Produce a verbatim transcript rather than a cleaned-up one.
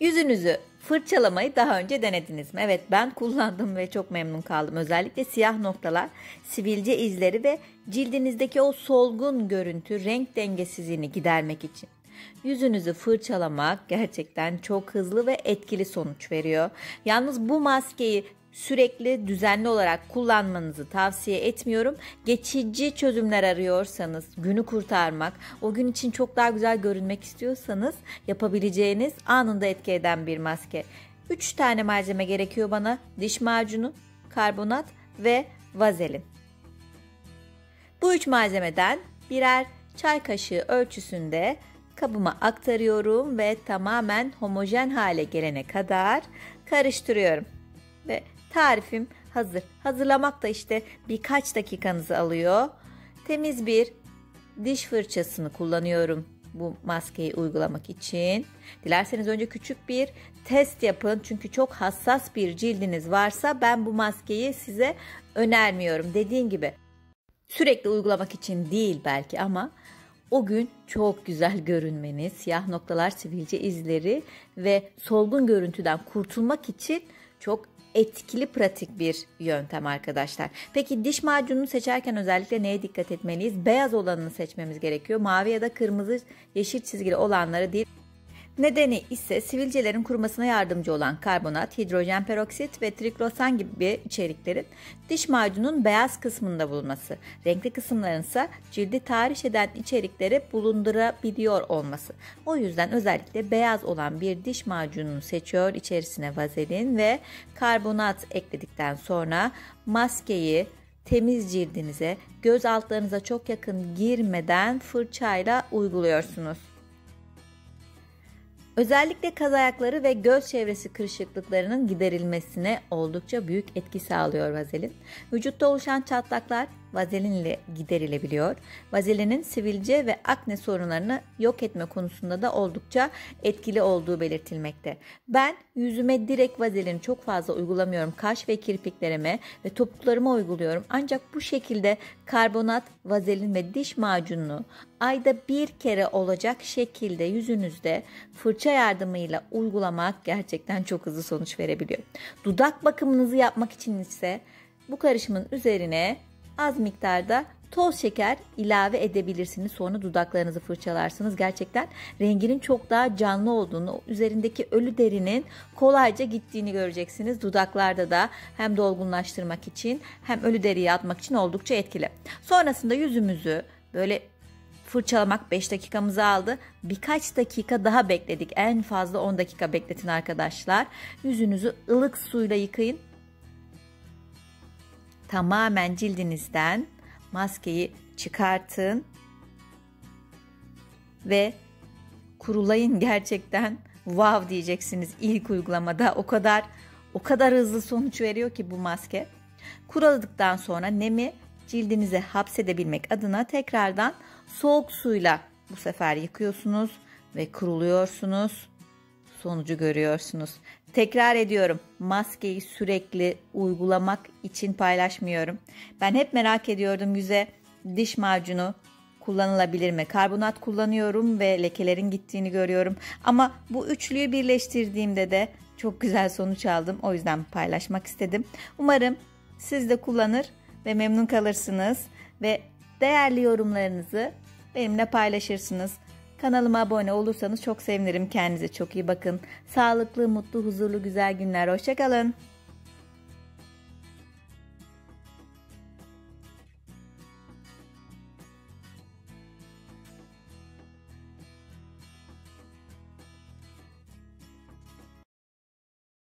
Yüzünüzü fırçalamayı daha önce denediniz mi? Evet, ben kullandım ve çok memnun kaldım. Özellikle siyah noktalar, sivilce izleri ve cildinizdeki o solgun görüntü, renk dengesizliğini gidermek için. Yüzünüzü fırçalamak gerçekten çok hızlı ve etkili sonuç veriyor. Yalnız bu maskeyi sürekli düzenli olarak kullanmanızı tavsiye etmiyorum. Geçici çözümler arıyorsanız, günü kurtarmak, o gün için çok daha güzel görünmek istiyorsanız yapabileceğiniz, anında etki eden bir maske. üç tane malzeme gerekiyor bana: diş macunu, karbonat ve vazelin. Bu üç malzemeden birer çay kaşığı ölçüsünde kabıma aktarıyorum ve tamamen homojen hale gelene kadar karıştırıyorum. Ve tarifim hazır. Hazırlamak da işte birkaç dakikanızı alıyor. Temiz bir diş fırçasını kullanıyorum bu maskeyi uygulamak için. Dilerseniz önce küçük bir test yapın. Çünkü çok hassas bir cildiniz varsa ben bu maskeyi size önermiyorum. Dediğim gibi sürekli uygulamak için değil belki, ama o gün çok güzel görünmeniz, siyah noktalar, sivilce izleri ve solgun görüntüden kurtulmak için çok etkili, pratik bir yöntem arkadaşlar. Peki diş macununu seçerken özellikle neye dikkat etmeliyiz? Beyaz olanını seçmemiz gerekiyor. Mavi ya da kırmızı, yeşil çizgili olanları değil. Nedeni ise sivilcelerin kurumasına yardımcı olan karbonat, hidrojen peroksit ve triklosan gibi içeriklerin diş macunun beyaz kısmında bulunması. Renkli kısımların ise cildi tahriş eden içerikleri bulundurabiliyor olması. O yüzden özellikle beyaz olan bir diş macununu seçiyor. İçerisine vazelin ve karbonat ekledikten sonra maskeyi temiz cildinize, göz altlarınıza çok yakın girmeden fırçayla uyguluyorsunuz. Özellikle kaz ayakları ve göz çevresi kırışıklıklarının giderilmesine oldukça büyük etki sağlıyor vazelin. Vücutta oluşan çatlaklar vazelinle giderilebiliyor. Vazelinin sivilce ve akne sorunlarını yok etme konusunda da oldukça etkili olduğu belirtilmekte. Ben yüzüme direkt vazelini çok fazla uygulamıyorum. Kaş ve kirpiklerime ve topuklarıma uyguluyorum. Ancak bu şekilde karbonat, vazelin ve diş macununu ayda bir kere olacak şekilde yüzünüzde fırça yardımıyla uygulamak gerçekten çok hızlı sonuç verebiliyor. Dudak bakımınızı yapmak için ise bu karışımın üzerine az miktarda toz şeker ilave edebilirsiniz. Sonra dudaklarınızı fırçalarsınız. Gerçekten renginin çok daha canlı olduğunu, üzerindeki ölü derinin kolayca gittiğini göreceksiniz. Dudaklarda da hem dolgunlaştırmak için hem ölü deriyi atmak için oldukça etkili. Sonrasında yüzümüzü böyle fırçalamak beş dakikamızı aldı. Birkaç dakika daha bekledik. En fazla on dakika bekletin arkadaşlar. Yüzünüzü ılık suyla yıkayın. Tamamen cildinizden maskeyi çıkartın ve kurulayın. Gerçekten wow diyeceksiniz ilk uygulamada. O kadar o kadar hızlı sonuç veriyor ki bu maske. Kuruladıktan sonra nemi cildinize hapsedebilmek adına tekrardan soğuk suyla bu sefer yıkıyorsunuz ve kuruluyorsunuz. Sonucu görüyorsunuz. Tekrar ediyorum, maskeyi sürekli uygulamak için paylaşmıyorum. Ben hep merak ediyordum, yüze diş macunu kullanılabilir mi? Karbonat kullanıyorum ve lekelerin gittiğini görüyorum. Ama bu üçlüyü birleştirdiğimde de çok güzel sonuç aldım. O yüzden paylaşmak istedim. Umarım siz de kullanır ve memnun kalırsınız ve değerli yorumlarınızı benimle paylaşırsınız. Kanalıma abone olursanız çok sevinirim. Kendinize çok iyi bakın. Sağlıklı, mutlu, huzurlu, güzel günler. Hoşça kalın.